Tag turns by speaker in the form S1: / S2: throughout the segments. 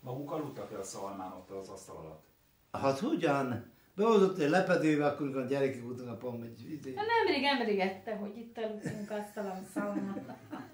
S1: Maguk aludtak-e a szalmán ott az asztal alatt?
S2: Hát hogyan? Behozott egy lepedőbe, akkor a gyerekek után apám egy...
S3: Nemrég emlegette, hogy itt aludtunk asztalon szalmán.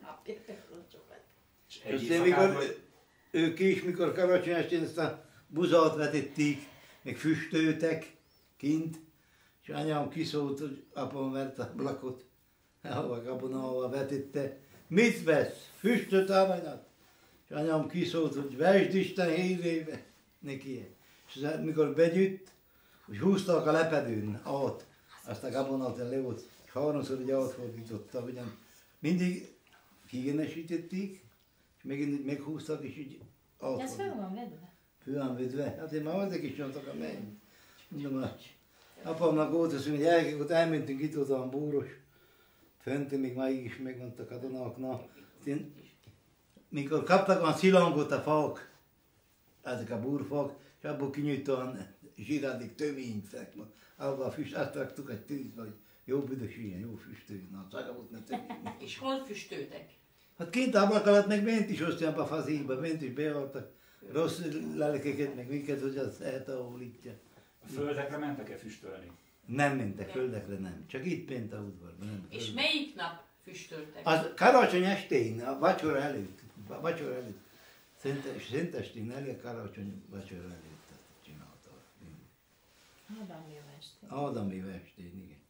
S1: És egy éjszakát, vagy...
S2: Ők is, mikor karácsony estén ezt a búzát vetették, meg füstöltek kint, és anyám kiszólt, hogy apám vert a ablakot, ahova Gabonahúzásba vetette. Mit vesz? Füstöt, aranyat? És anyám kiszólt, hogy vesd Isten hírébe neki. És mikor bejött, hogy húztak a lepedőn át, azt a Gabonahúzásra le volt, és háromszor ugye átfordították, ugyan mindig kigenesítették, és megint meghúztak, és így átfordították.
S3: Ez föl van vedve?
S2: Föl van vedve? Hát én már azok is mondtak a menj. Mondom, apámnak volt az, hogy gyerekek, ott elmentünk itt oda a búros, fönt, még máig is megmondtak a donáknak. Mikor kaptak a szilangot a fák, ezek a búrfák, és abból kinyújtóan zsirádik töményt, abban a füst, azt raktuk egy tűzbe, hogy jó büdös ilyen, jó füstőjön, na csak volt ne tömény.
S4: És hol füstöltek?
S2: Hát kint ablakokat meg bent is osztják a fazékba, bent is beadtak rossz lelkeket, meg minket, hogy az eltávolítja.
S1: A földekre mentek-e füstölni?
S2: Nem mentek földekre, nem. Csak itt bent a udvarban. Nem.
S4: És melyik nap füstöltek?
S2: Az karácsony estén, a vacsora előtt. Szentestén elé, a karácsony vacsora előtt csinálta.
S3: Ádám Évakor.
S2: Ádám Évakor estén, igen.